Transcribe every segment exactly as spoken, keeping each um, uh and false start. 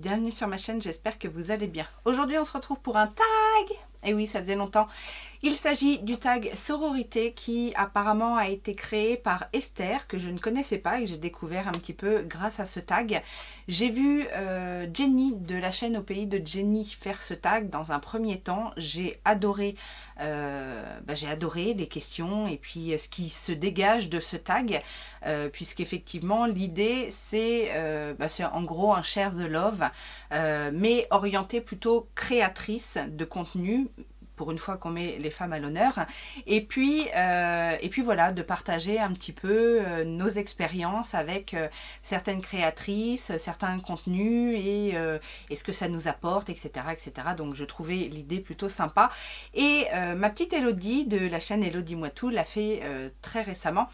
bienvenue sur ma chaîne, j'espère que vous allez bien. Aujourd'hui on se retrouve pour un tag, et oui ça faisait longtemps. Il s'agit du tag sororité qui apparemment a été créé par Esther, que je ne connaissais pas et que j'ai découvert un petit peu grâce à ce tag. J'ai vu euh, Jenny de la chaîne Au Pays de Jenny faire ce tag dans un premier temps. J'ai adoré, euh, bah, j'ai adoré les questions et puis ce qui se dégage de ce tag, euh, puisqu'effectivement l'idée c'est euh, bah, c'est en gros un share the love, euh, mais orienté plutôt créatrice de contenu, pour une fois qu'on met les femmes à l'honneur, et puis euh, et puis voilà, de partager un petit peu euh, nos expériences avec euh, certaines créatrices, certains contenus et, euh, et ce que ça nous apporte, etc., etc. Donc je trouvais l'idée plutôt sympa, et euh, ma petite Elodie de la chaîne Elodie Moi Tout l'a fait euh, très récemment.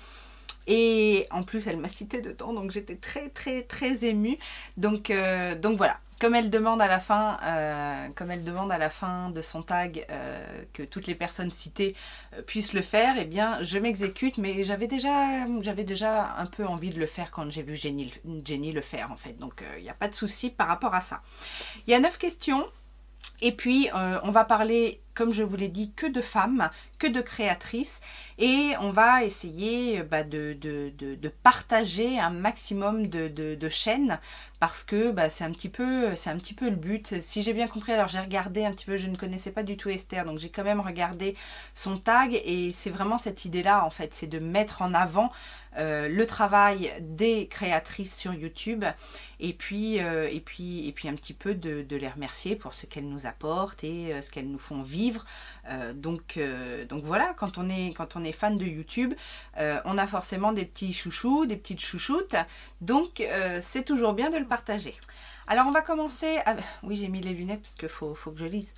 Et en plus, elle m'a cité dedans, donc j'étais très très très émue. Donc, euh, donc voilà, comme elle demande à la fin, euh, comme elle demande à la fin de son tag euh, que toutes les personnes citées euh, puissent le faire, eh bien je m'exécute. Mais j'avais déjà, j'avais déjà un peu envie de le faire quand j'ai vu Jenny, Jenny le faire en fait. Donc il euh, n'y a pas de souci par rapport à ça. Il y a neuf questions. Et puis, euh, on va parler, comme je vous l'ai dit, que de femmes, que de créatrices. Et on va essayer bah, de, de, de, de partager un maximum de, de, de chaînes, parce que bah, c'est un petit peu, c'est un petit peu le but. Si j'ai bien compris, alors j'ai regardé un petit peu, je ne connaissais pas du tout Esther, donc j'ai quand même regardé son tag. Et c'est vraiment cette idée-là, en fait, c'est de mettre en avant euh, le travail des créatrices sur YouTube. Et puis, euh, et puis, et puis un petit peu de, de les remercier pour ce qu'elles nous apportent et euh, ce qu'elles nous font vivre. Euh, donc, euh, donc voilà, quand on est, quand on est fan de YouTube, euh, on a forcément des petits chouchous, des petites chouchoutes. Donc euh, c'est toujours bien de le partager. Alors on va commencer avec... Oui, j'ai mis les lunettes parce qu'il faut, faut que je lise.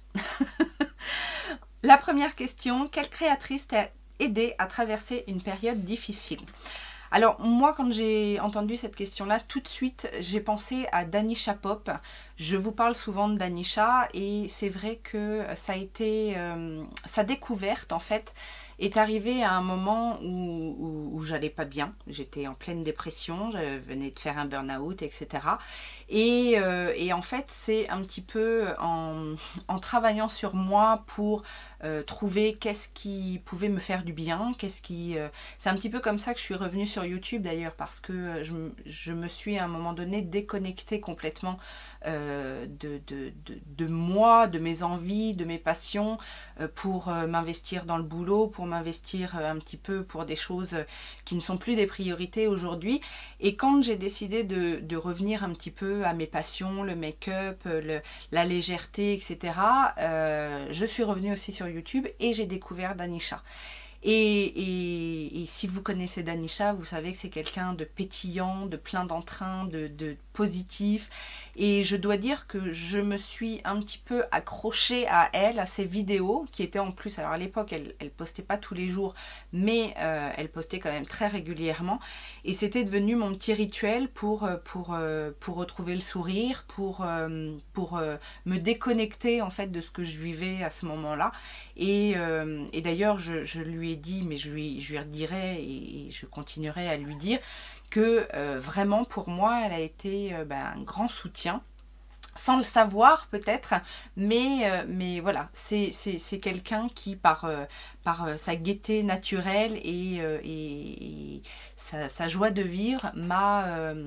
La première question, quelle créatrice t'a aidé à traverser une période difficile ? Alors moi, quand j'ai entendu cette question-là, tout de suite j'ai pensé à Danisha Pop. Je vous parle souvent de Danisha et c'est vrai que ça a été euh, sa découverte en fait est arrivée à un moment où, où, où j'allais pas bien. J'étais en pleine dépression, je venais de faire un burn-out, et cetera. Et, euh, et en fait, c'est un petit peu en, en travaillant sur moi pour euh, trouver qu'est-ce qui pouvait me faire du bien, qu'est-ce qui... Euh, c'est un petit peu comme ça que je suis revenue sur YouTube d'ailleurs, parce que je, je me suis à un moment donné déconnectée complètement euh, de, de, de, de moi, de mes envies, de mes passions, euh, pour euh, m'investir dans le boulot, pour m'investir un petit peu pour des choses qui ne sont plus des priorités aujourd'hui. Et quand j'ai décidé de, de revenir un petit peu à mes passions, le make-up, la légèreté, et cetera, euh, je suis revenue aussi sur YouTube et j'ai découvert Danisha. Et, et, et si vous connaissez Danisha, vous savez que c'est quelqu'un de pétillant, de plein d'entrain, de, de positif. Et je dois dire que je me suis un petit peu accrochée à elle, à ses vidéos, qui étaient en plus, alors à l'époque, elle ne postait pas tous les jours, mais euh, elle postait quand même très régulièrement. Et c'était devenu mon petit rituel pour, pour, pour retrouver le sourire, pour, pour me déconnecter en fait de ce que je vivais à ce moment-là. Et, euh, et d'ailleurs, je, je lui ai dit, mais je lui, je lui redirai et, et je continuerai à lui dire que euh, vraiment pour moi, elle a été euh, ben, un grand soutien. Sans le savoir peut-être, mais, euh, mais voilà, c'est quelqu'un qui par, euh, par euh, sa gaieté naturelle et, euh, et, et sa, sa joie de vivre m'a euh,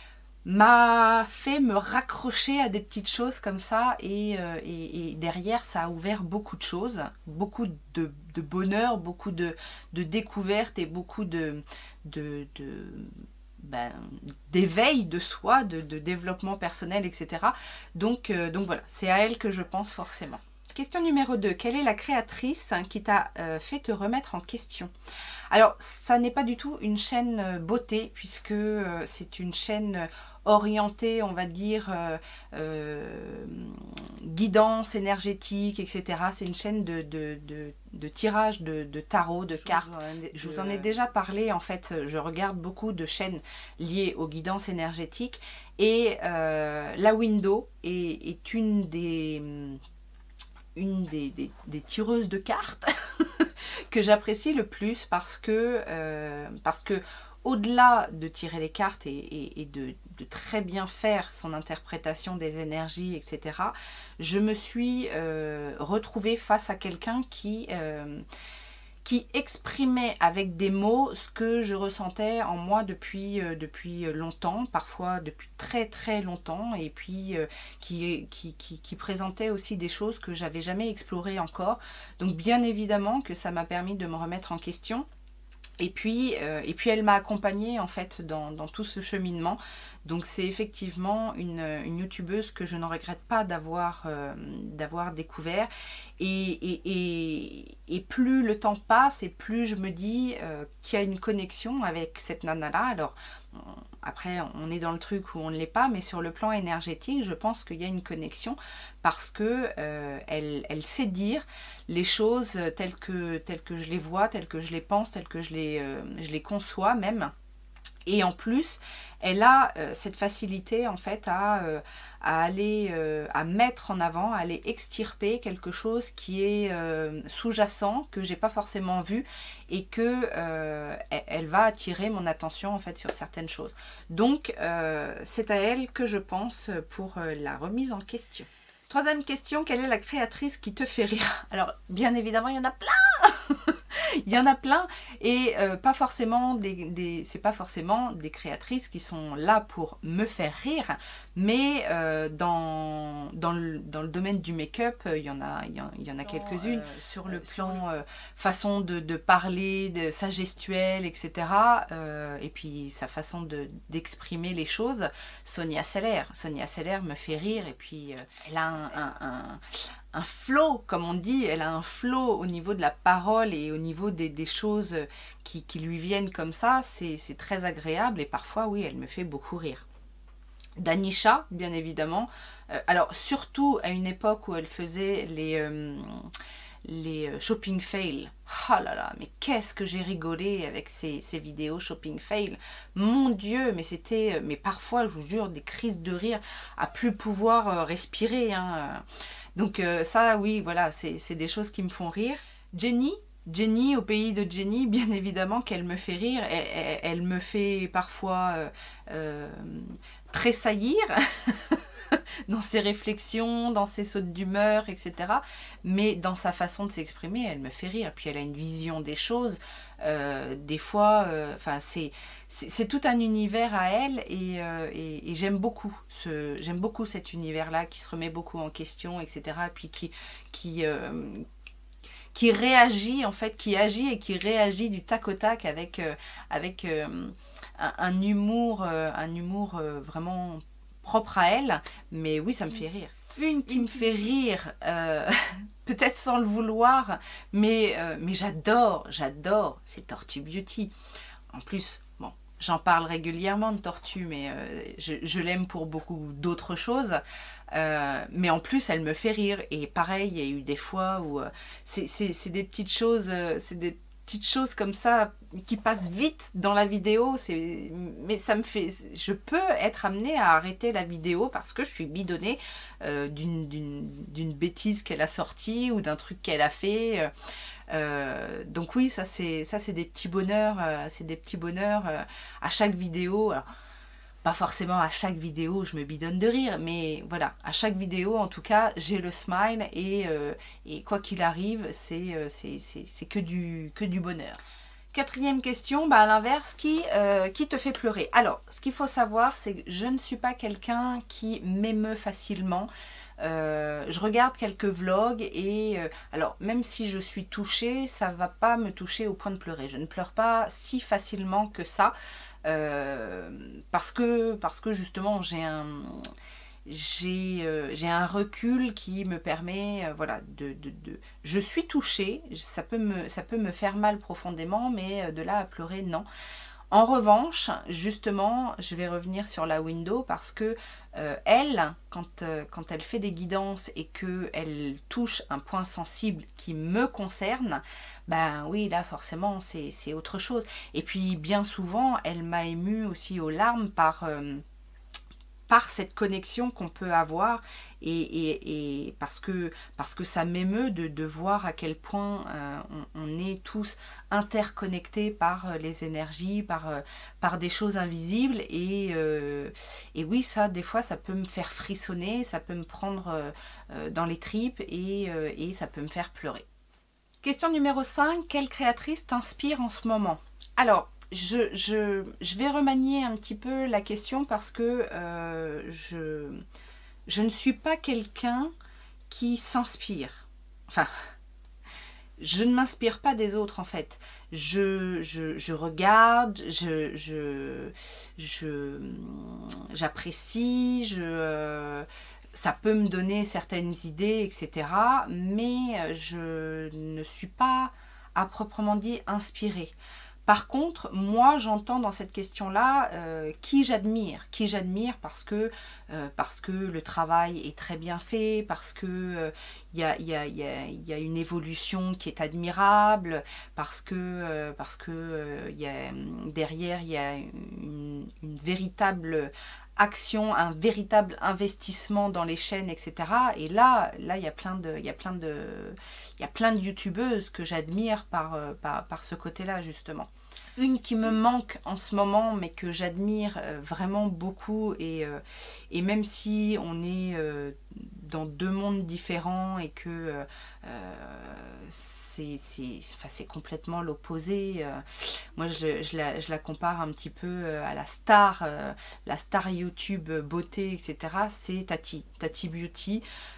m'a fait me raccrocher à des petites choses comme ça, et, euh, et, et derrière ça a ouvert beaucoup de choses, beaucoup de, de bonheur, beaucoup de, de découvertes et beaucoup de... de, de Ben, d'éveil de soi, de, de développement personnel, et cetera. Donc, euh, donc voilà, c'est à elle que je pense forcément. Question numéro deux. Quelle est la créatrice qui t'a euh, fait te remettre en question? Alors, ça n'est pas du tout une chaîne beauté, puisque euh, c'est une chaîne orientée, on va dire, euh, euh, guidance énergétique, et cetera. C'est une chaîne de, de, de, de tirage de, de tarot, de cartes. Je vous en ai déjà parlé, en fait, je regarde beaucoup de chaînes liées aux guidances énergétiques, et euh, la Window est, est une des... une des, des, des tireuses de cartes que j'apprécie le plus, parce que, euh, parce que au-delà de tirer les cartes et, et, et de, de très bien faire son interprétation des énergies, et cetera, je me suis euh, retrouvée face à quelqu'un qui, euh, qui exprimait avec des mots ce que je ressentais en moi depuis, euh, depuis longtemps, parfois depuis très très longtemps, et puis euh, qui, qui, qui, qui présentait aussi des choses que j'avais jamais explorées encore. Donc bien évidemment que ça m'a permis de me remettre en question. Et puis, euh, et puis elle m'a accompagnée en fait dans, dans tout ce cheminement. Donc c'est effectivement une, une youtubeuse que je ne regrette pas d'avoir euh, d'avoir découvert. Et, et, et, et plus le temps passe et plus je me dis euh, qu'il y a une connexion avec cette nana-là. Alors après on est dans le truc où on ne l'est pas, mais sur le plan énergétique je pense qu'il y a une connexion parce que euh, elle, elle sait dire les choses telles que, telles que je les vois, telles que je les pense, telles que je les, euh, je les conçois même. Et en plus, elle a euh, cette facilité en fait à, euh, à aller, euh, à mettre en avant, à aller extirper quelque chose qui est euh, sous-jacent, que j'ai pas forcément vu et que euh, elle va attirer mon attention en fait sur certaines choses. Donc euh, c'est à elle que je pense pour euh, la remise en question. Troisième question, quelle est la créatrice qui te fait rire? Alors bien évidemment il y en a plein. Il y en a plein et euh, pas forcément des, des c'est pas forcément des créatrices qui sont là pour me faire rire, mais euh, dans, dans, le, dans le domaine du make-up, il y en a, il y en, il y en a quelques-unes. Euh, sur le plan euh, façon de, de parler, de sa gestuelle, et cetera. Euh, et puis sa façon de, d'exprimer les choses, Sonia Seller. Sonia Seller me fait rire et puis euh, elle a un, un, un un flow, comme on dit, elle a un flow au niveau de la parole et au niveau des, des choses qui, qui lui viennent comme ça, c'est très agréable et parfois, oui, elle me fait beaucoup rire. Danisha, bien évidemment, euh, alors surtout à une époque où elle faisait les, euh, les shopping fails. Oh là là, mais qu'est-ce que j'ai rigolé avec ces, ces vidéos shopping fail. Mon Dieu, mais c'était, mais parfois, je vous jure, des crises de rire à plus pouvoir euh, respirer, hein. Donc euh, ça, oui, voilà, c'est des choses qui me font rire. Jenny, Jenny, au pays de Jenny, bien évidemment qu'elle me fait rire. Elle, elle, elle me fait parfois euh, euh, tressaillir dans ses réflexions, dans ses sautes d'humeur, et cetera. Mais dans sa façon de s'exprimer, elle me fait rire. Puis elle a une vision des choses. Euh, des fois, enfin, euh, c'est tout un univers à elle et, euh, et, et j'aime beaucoup, ce, j'aime beaucoup cet univers-là qui se remet beaucoup en question, et cetera. Puis qui, qui, euh, qui réagit, en fait, qui agit et qui réagit du tac au tac avec, euh, avec euh, un, un humour, euh, un humour euh, vraiment propre à elle. Mais oui, ça me fait rire. Une qui me fait rire, euh, peut-être sans le vouloir, mais, euh, mais j'adore, j'adore, c'est Tortue Beauty. En plus, bon, j'en parle régulièrement de Tortue, mais euh, je, je l'aime pour beaucoup d'autres choses. Euh, mais en plus, elle me fait rire. Et pareil, il y a eu des fois où euh, c'est des petites choses, euh, c'est des petites choses comme ça qui passent vite dans la vidéo, c'est mais ça me fait, je peux être amenée à arrêter la vidéo parce que je suis bidonnée euh, d'une d'une bêtise qu'elle a sortie ou d'un truc qu'elle a fait. Euh, donc oui, ça c'est ça c'est des petits bonheurs, euh, c'est des petits bonheurs euh, à chaque vidéo. Alors, pas forcément à chaque vidéo je me bidonne de rire, mais voilà, à chaque vidéo en tout cas j'ai le smile et, euh, et quoi qu'il arrive c'est euh, c'est que du, que du bonheur. Quatrième question, bah à l'inverse, qui, euh, qui te fait pleurer? Alors ce qu'il faut savoir c'est que je ne suis pas quelqu'un qui m'émeut facilement. Euh, je regarde quelques vlogs et euh, alors même si je suis touchée, ça va pas me toucher au point de pleurer. Je ne pleure pas si facilement que ça. Euh, parce que parce que justement j'ai un j'ai euh, j'ai un recul qui me permet euh, voilà de, de, de je suis touchée, ça peut me ça peut me faire mal profondément, mais de là à pleurer, non. En revanche, justement, je vais revenir sur la window parce que euh, elle, quand, euh, quand elle fait des guidances et qu'elle touche un point sensible qui me concerne, ben oui, là forcément c'est autre chose. Et puis bien souvent, elle m'a émue aussi aux larmes par... Euh, par cette connexion qu'on peut avoir et, et, et parce, que, parce que ça m'émeut de, de voir à quel point euh, on, on est tous interconnectés par les énergies, par, par des choses invisibles et, euh, et oui, ça, des fois, ça peut me faire frissonner, ça peut me prendre euh, dans les tripes et, euh, et ça peut me faire pleurer. Question numéro cinq, quelle créatrice t'inspire en ce moment? Alors, Je, je, je vais remanier un petit peu la question parce que euh, je, je ne suis pas quelqu'un qui s'inspire. Enfin, je ne m'inspire pas des autres en fait. Je, je, je regarde, je, je, je, j'apprécie, je, euh, ça peut me donner certaines idées, et cetera. Mais je ne suis pas à proprement dit inspirée. Par contre, moi, j'entends dans cette question-là euh, qui j'admire. Qui j'admire parce que, euh, parce que le travail est très bien fait, parce qu'il euh, y, a, y, a, y, a, y a une évolution qui est admirable, parce que, euh, parce que euh, y a, derrière, il y a une, une véritable action, un véritable investissement dans les chaînes, et cetera. Et là, là, il y a plein de, il y a plein de, il y a plein de youtubeuses que j'admire par, par, par ce côté-là, justement. Une qui me manque en ce moment, mais que j'admire vraiment beaucoup, et, et même si on est dans deux mondes différents et que euh, c'est enfin, complètement l'opposé, moi je, je, la, je la compare un petit peu à la star, la star YouTube beauté, et cetera. C'est Tati, Tati Beauty.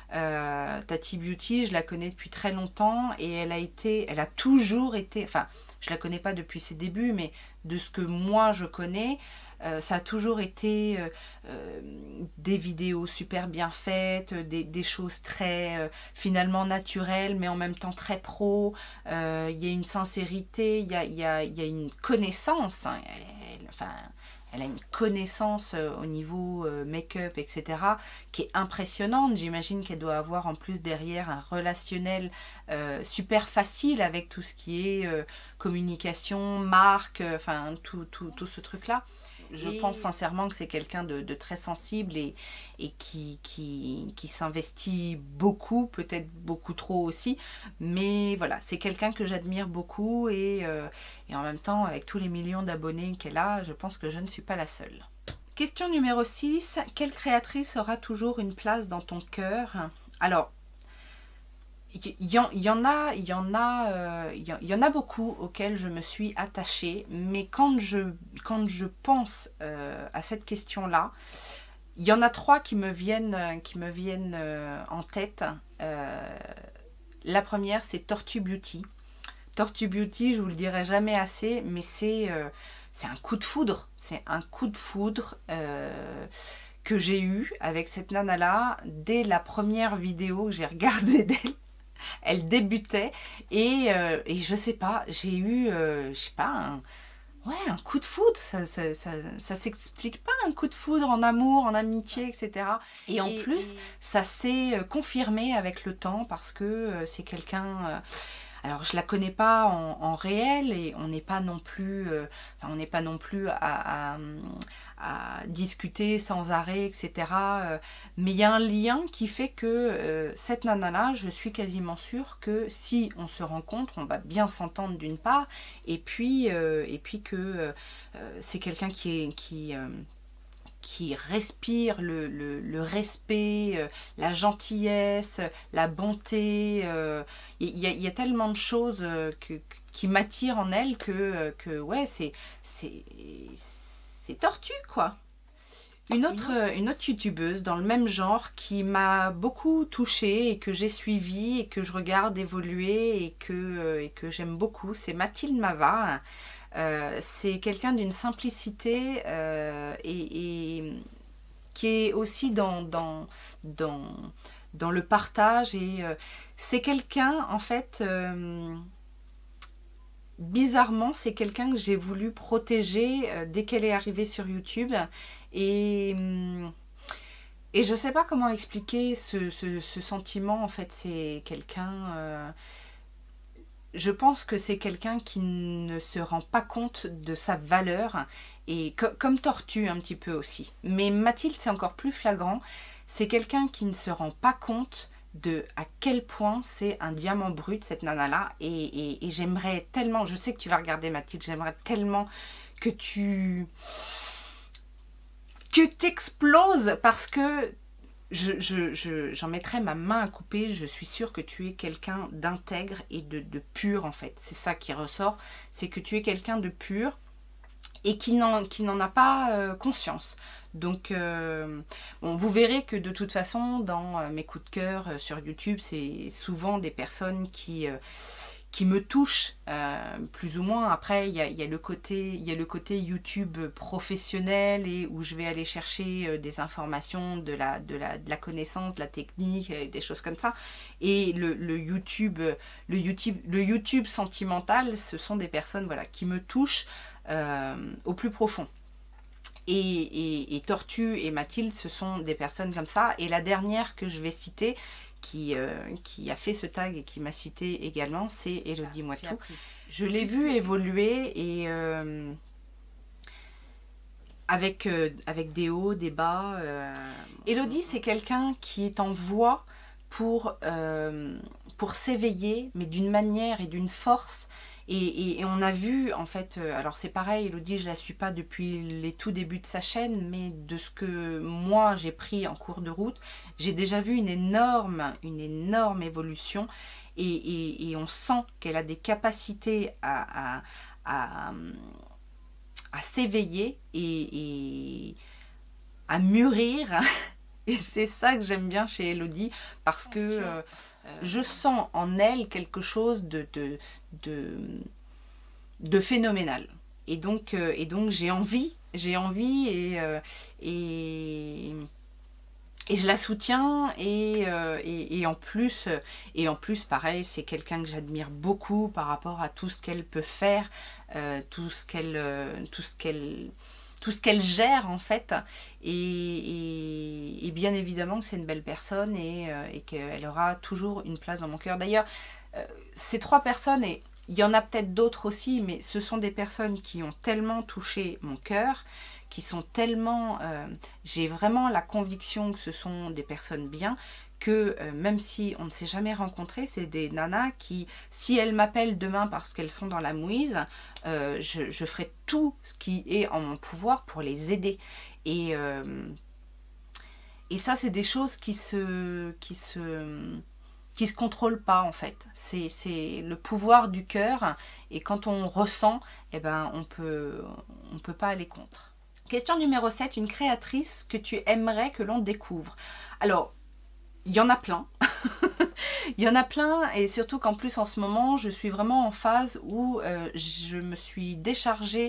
Euh, Tati Beauty, je la connais depuis très longtemps et elle a été, elle a toujours été, enfin, je la connais pas depuis ses débuts, mais de ce que moi je connais, euh, ça a toujours été euh, euh, des vidéos super bien faites, des, des choses très euh, finalement naturelles, mais en même temps très pro. Il euh, y a une sincérité, il y a, y a, y a une connaissance. Hein, elle, elle, enfin, elle a une connaissance euh, au niveau euh, make-up, et cetera, qui est impressionnante. J'imagine qu'elle doit avoir en plus derrière un relationnel euh, super facile avec tout ce qui est euh, communication, marque, euh, enfin tout, tout, tout ce truc-là. Je et... pense sincèrement que c'est quelqu'un de, de très sensible et, et qui, qui, qui s'investit beaucoup, peut-être beaucoup trop aussi. Mais voilà, c'est quelqu'un que j'admire beaucoup et, euh, et en même temps, avec tous les millions d'abonnés qu'elle a, je pense que je ne suis pas la seule. Question numéro six. Quelle créatrice aura toujours une place dans ton cœur? Alors, il y, y en a, il y en a, euh, il y en a beaucoup auxquels je me suis attachée, mais quand je, quand je pense euh, à cette question-là, il y en a trois qui me viennent, qui me viennent euh, en tête. Euh, la première, c'est Tortue Beauty. Tortue Beauty, je vous le dirai jamais assez, mais c'est euh, c'est un coup de foudre. C'est un coup de foudre euh, que j'ai eu avec cette nana-là dès la première vidéo que j'ai regardée d'elle. Elle débutait et, euh, et je sais pas, j'ai eu, euh, je sais pas, un, ouais, un coup de foudre. Ça, ça, ça, ça s'explique pas, un coup de foudre en amour, en amitié, et cetera. Et en et, plus, et... ça s'est confirmé avec le temps parce que euh, c'est quelqu'un... Euh, alors, je la connais pas en, en réel et on n'est pas non plus, euh, enfin, on n'est pas non plus à, à, à discuter sans arrêt, et cetera. Euh, mais il y a un lien qui fait que euh, cette nana-là, je suis quasiment sûre que si on se rencontre, on va bien s'entendre d'une part, et puis, euh, et puis que euh, c'est quelqu'un qui est... Qui, euh, qui respire le, le, le respect, euh, la gentillesse, la bonté. Il euh, y, y, y a tellement de choses euh, que, qui m'attirent en elle que, que ouais, c'est tordu, quoi. Une autre, une autre youtubeuse dans le même genre qui m'a beaucoup touchée et que j'ai suivie et que je regarde évoluer et que, euh, et que j'aime beaucoup, c'est Mathilde Mava. Euh, c'est quelqu'un d'une simplicité euh, et, et qui est aussi dans, dans, dans, dans le partage. Et euh, c'est quelqu'un, en fait, euh, bizarrement, c'est quelqu'un que j'ai voulu protéger euh, dès qu'elle est arrivée sur YouTube. Et, et je ne sais pas comment expliquer ce, ce, ce sentiment. En fait, c'est quelqu'un... Euh, je pense que c'est quelqu'un qui ne se rend pas compte de sa valeur, et co comme Tortue un petit peu aussi. Mais Mathilde, c'est encore plus flagrant, c'est quelqu'un qui ne se rend pas compte de à quel point c'est un diamant brut, cette nana-là, et, et, et j'aimerais tellement, je sais que tu vas regarder Mathilde, j'aimerais tellement que tu... que t'exploses, parce que je, je, je, j'en mettrais ma main à couper, je suis sûre que tu es quelqu'un d'intègre et de, de pur en fait. C'est ça qui ressort, c'est que tu es quelqu'un de pur et qui n'en qui n'en a pas euh, conscience. Donc, euh, bon, vous verrez que de toute façon, dans euh, mes coups de cœur euh, sur YouTube, c'est souvent des personnes qui... Euh, qui me touche euh, plus ou moins. Après, il y a, y a le côté, il y a le côté YouTube professionnel et où je vais aller chercher euh, des informations, de la, de, la, de la connaissance, de la technique, euh, des choses comme ça. Et le, le YouTube, le YouTube, le YouTube sentimental, ce sont des personnes, voilà, qui me touchent euh, au plus profond. Et, et, et Tortue et Mathilde, ce sont des personnes comme ça. Et la dernière que je vais citer, Qui, euh, qui a fait ce tag et qui m'a cité également, c'est Elodie Moitou. Je l'ai vue évoluer et euh, avec, euh, avec des hauts, des bas. Euh... Elodie, c'est quelqu'un qui est en voie pour, euh, pour s'éveiller, mais d'une manière et d'une force. Et, et, et on a vu, en fait, euh, alors c'est pareil, Elodie, je ne la suis pas depuis les tout débuts de sa chaîne, mais de ce que moi j'ai pris en cours de route, j'ai déjà vu une énorme, une énorme évolution. Et, et, et on sent qu'elle a des capacités à, à, à, à s'éveiller et, et à mûrir. Et c'est ça que j'aime bien chez Elodie, parce que... Euh, je sens en elle quelque chose de, de, de, de phénoménal. Et donc, euh, et donc j'ai envie, j'ai envie et, euh, et, et je la soutiens. Et, euh, et, et, en plus, et en plus, pareil, c'est quelqu'un que j'admire beaucoup par rapport à tout ce qu'elle peut faire, euh, tout ce qu'elle... Euh, tout ce qu'elle tout ce qu'elle gère en fait, et, et, et bien évidemment que c'est une belle personne et, euh, et qu'elle aura toujours une place dans mon cœur. D'ailleurs, euh, ces trois personnes, et il y en a peut-être d'autres aussi, mais ce sont des personnes qui ont tellement touché mon cœur, qui sont tellement... Euh, j'ai vraiment la conviction que ce sont des personnes bien, que euh, même si on ne s'est jamais rencontrés, c'est des nanas qui, si elles m'appellent demain parce qu'elles sont dans la mouise, euh, je, je ferai tout ce qui est en mon pouvoir pour les aider. Et, euh, et ça, c'est des choses qui se, qui se, qui se contrôlent pas en fait. C'est, c'est le pouvoir du cœur, et quand on ressent, eh ben, on peut, on peut pas aller contre. Question numéro sept, une créatrice que tu aimerais que l'on découvre. Alors, il y en a plein. Il y en a plein, et surtout qu'en plus en ce moment, je suis vraiment en phase où euh, je me suis déchargée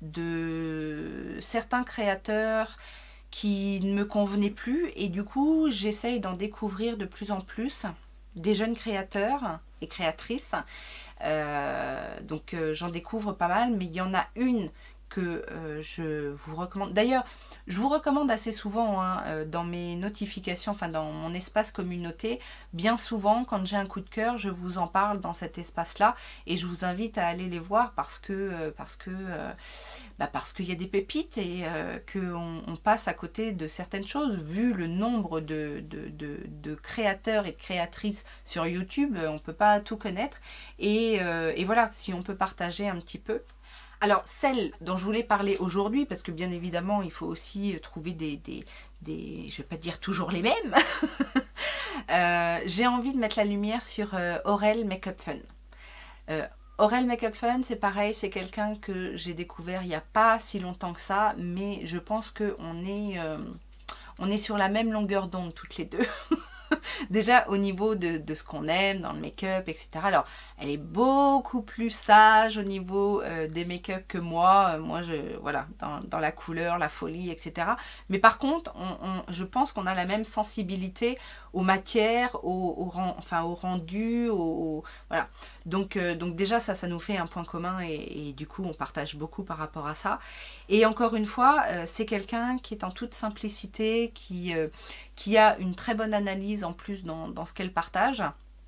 de certains créateurs qui ne me convenaient plus, et du coup, j'essaye d'en découvrir de plus en plus des jeunes créateurs et créatrices. Euh, donc euh, j'en découvre pas mal, mais il y en a une que euh, je vous recommande. D'ailleurs, je vous recommande assez souvent hein, euh, dans mes notifications, enfin dans mon espace communauté, bien souvent quand j'ai un coup de cœur, je vous en parle dans cet espace-là, et je vous invite à aller les voir parce que euh, parce que euh, bah parce qu'il y a des pépites, et euh, qu'on on passe à côté de certaines choses. Vu le nombre de, de, de, de créateurs et de créatrices sur YouTube, on ne peut pas tout connaître, et, euh, et voilà, si on peut partager un petit peu. Alors, celle dont je voulais parler aujourd'hui, parce que bien évidemment, il faut aussi trouver des, des, des je ne vais pas dire toujours les mêmes, euh, j'ai envie de mettre la lumière sur euh, Aurel Makeup Fun. Euh, Aurel Makeup Fun, c'est pareil, c'est quelqu'un que j'ai découvert il n'y a pas si longtemps que ça, mais je pense qu'on est, euh, on est sur la même longueur d'onde toutes les deux. Déjà au niveau de, de ce qu'on aime dans le make-up, et cetera. Alors, elle est beaucoup plus sage au niveau euh, des make-up que moi. Euh, moi, je, voilà, dans, dans la couleur, la folie, et cetera. Mais par contre, on, on, je pense qu'on a la même sensibilité aux matières, au, au, enfin, au rendu, au, au, voilà. Donc, euh, donc déjà, ça, ça nous fait un point commun, et, et du coup, on partage beaucoup par rapport à ça. Et encore une fois, euh, c'est quelqu'un qui est en toute simplicité, qui, euh, qui a une très bonne analyse en plus dans, dans ce qu'elle partage,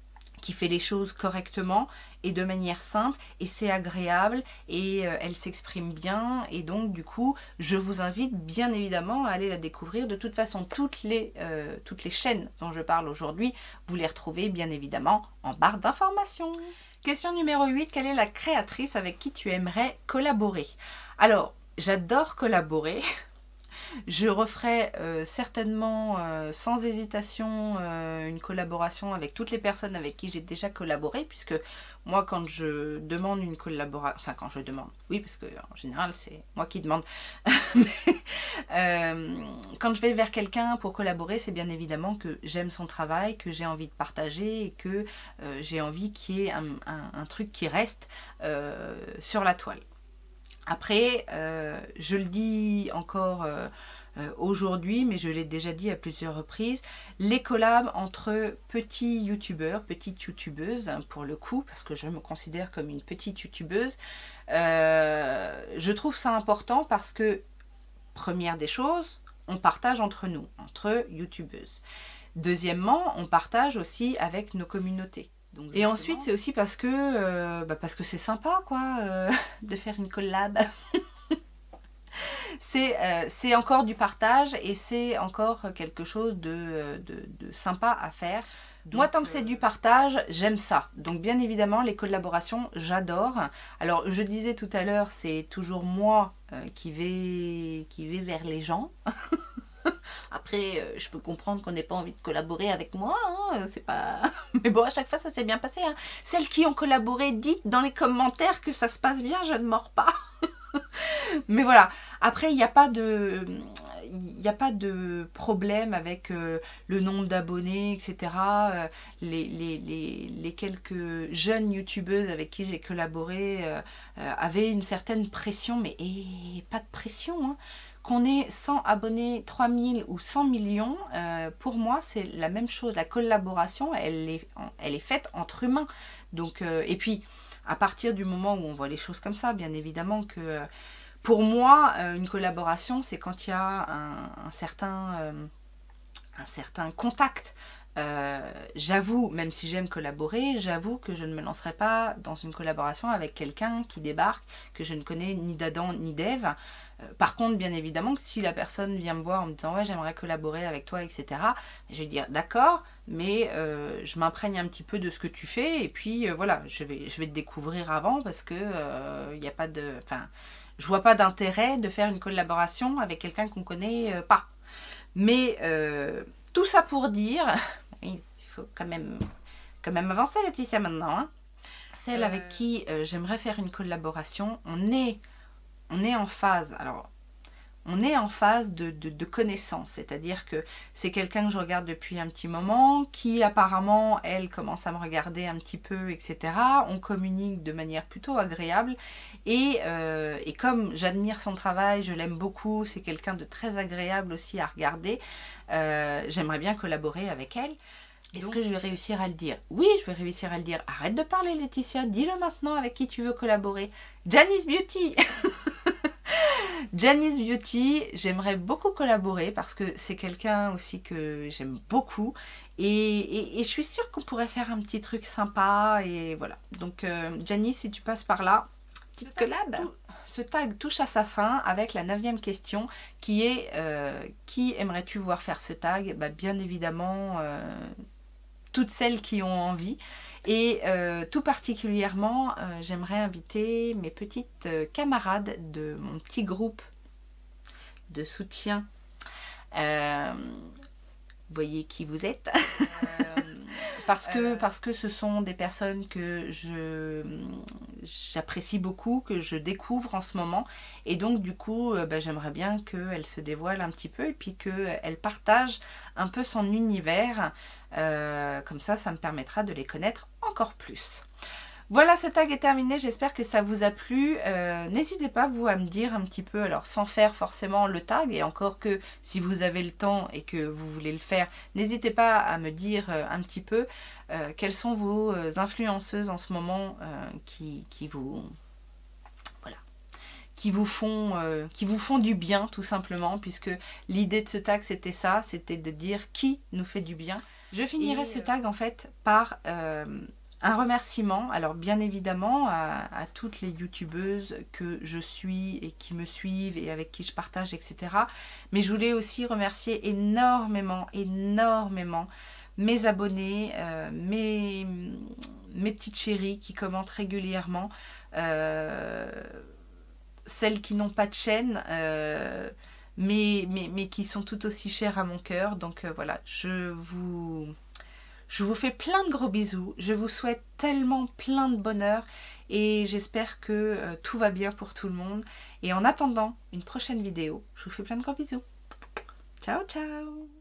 qui fait les choses correctement et de manière simple, et c'est agréable, et euh, elle s'exprime bien, et donc du coup je vous invite bien évidemment à aller la découvrir. De toute façon, toutes les, euh, toutes les chaînes dont je parle aujourd'hui, vous les retrouvez bien évidemment en barre d'informations. Question numéro huit, quelle est la créatrice avec qui tu aimerais collaborer? Alors, j'adore collaborer. Je referai euh, certainement euh, sans hésitation euh, une collaboration avec toutes les personnes avec qui j'ai déjà collaboré, puisque moi quand je demande une collaboration, enfin quand je demande, oui parce que en général c'est moi qui demande, mais, euh, quand je vais vers quelqu'un pour collaborer, c'est bien évidemment que j'aime son travail, que j'ai envie de partager et que euh, j'ai envie qu'il y ait un, un, un truc qui reste euh, sur la toile. Après, euh, je le dis encore euh, euh, aujourd'hui, mais je l'ai déjà dit à plusieurs reprises, les collabs entre petits youtubeurs, petites youtubeuses, pour le coup, parce que je me considère comme une petite youtubeuse, euh, je trouve ça important parce que, première des choses, on partage entre nous, entre youtubeuses. Deuxièmement, on partage aussi avec nos communautés. Donc, et ensuite, c'est aussi parce que euh, bah parce que c'est sympa, quoi, euh, de faire une collab. C'est euh, encore du partage et c'est encore quelque chose de, de, de sympa à faire. Donc, moi, tant que c'est euh... du partage, j'aime ça. Donc, bien évidemment, les collaborations, j'adore. Alors, je disais tout à l'heure, c'est toujours moi euh, qui vais, qui vais vers les gens. Après, euh, je peux comprendre qu'on n'ait pas envie de collaborer avec moi, hein, c'est pas... Mais bon, à chaque fois, ça s'est bien passé. Hein. Celles qui ont collaboré, dites dans les commentaires que ça se passe bien, je ne mords pas. Mais voilà, après, il n'y a pas de... Il n'y a pas de problème avec euh, le nombre d'abonnés, et cetera. Euh, les, les, les, les quelques jeunes youtubeuses avec qui j'ai collaboré euh, euh, avaient une certaine pression, mais et, pas de pression, hein. Qu'on ait cent abonnés, trois mille ou cent millions, euh, pour moi, c'est la même chose. La collaboration, elle est, elle est faite entre humains. Donc, euh, et puis, à partir du moment où on voit les choses comme ça, bien évidemment que... Euh, pour moi, euh, une collaboration, c'est quand il y a un, un, certain, euh, un certain contact. Euh, j'avoue, même si j'aime collaborer, j'avoue que je ne me lancerai pas dans une collaboration avec quelqu'un qui débarque, que je ne connais ni d'Adam ni d'Ève. Euh, par contre, bien évidemment, que si la personne vient me voir en me disant « ouais, j'aimerais collaborer avec toi, et cetera » je vais dire « d'accord, mais euh, je m'imprègne un petit peu de ce que tu fais et puis euh, voilà, je vais, je vais te découvrir avant parce que il euh, n'y a pas de... Enfin, je vois pas d'intérêt de faire une collaboration avec quelqu'un qu'on connaît euh, pas. » Mais euh, tout ça pour dire... Il faut quand même, quand même avancer, Laetitia, maintenant. Hein. Celle euh... avec qui euh, j'aimerais faire une collaboration, on est, on est en phase. Alors, on est en phase de, de, de connaissance. C'est-à-dire que c'est quelqu'un que je regarde depuis un petit moment, qui apparemment, elle, commence à me regarder un petit peu, et cetera. On communique de manière plutôt agréable. Et, euh, et comme j'admire son travail, je l'aime beaucoup, c'est quelqu'un de très agréable aussi à regarder, euh, j'aimerais bien collaborer avec elle. Est-ce que je vais réussir à le dire? Oui, je vais réussir à le dire. Arrête de parler, Laetitia, dis-le maintenant avec qui tu veux collaborer. Janice Beauty. Janice Beauty, j'aimerais beaucoup collaborer parce que c'est quelqu'un aussi que j'aime beaucoup. Et, et, et je suis sûre qu'on pourrait faire un petit truc sympa. Et voilà. Donc, euh, Janice, si tu passes par là, petite collab. Ce tag touche à sa fin avec la neuvième question qui est euh, qui aimerais-tu voir faire ce tag? Bah, bien évidemment, euh, toutes celles qui ont envie. Et euh, tout particulièrement, euh, j'aimerais inviter mes petites euh, camarades de mon petit groupe de soutien. Euh, vous voyez qui vous êtes. euh, parce, que, euh... parce que ce sont des personnes que je j'apprécie beaucoup, que je découvre en ce moment. Et donc, du coup, euh, bah, j'aimerais bien qu'elle se dévoile un petit peu et puis qu'elle partage un peu son univers. Euh, comme ça, ça me permettra de les connaître encore plus. Voilà, ce tag est terminé, j'espère que ça vous a plu. Euh, N'hésitez pas, vous, à me dire un petit peu, alors sans faire forcément le tag, et encore que si vous avez le temps et que vous voulez le faire, n'hésitez pas à me dire euh, un petit peu euh, quelles sont vos euh, influenceuses en ce moment euh, qui, qui vous... Voilà. Qui vous, font, euh, qui vous font du bien, tout simplement, puisque l'idée de ce tag, c'était ça, c'était de dire qui nous fait du bien. Je finirai Et, ce euh, tag en fait par euh, un remerciement. Alors bien évidemment à, à toutes les youtubeuses que je suis et qui me suivent et avec qui je partage, et cetera. Mais je voulais aussi remercier énormément, énormément mes abonnés, euh, mes, mes petites chéries qui commentent régulièrement, euh, celles qui n'ont pas de chaîne, euh, mais, mais, mais qui sont tout aussi chères à mon cœur. Donc euh, voilà, je vous, je vous fais plein de gros bisous. Je vous souhaite tellement plein de bonheur et j'espère que euh, tout va bien pour tout le monde. Et en attendant une prochaine vidéo, je vous fais plein de gros bisous. Ciao, ciao!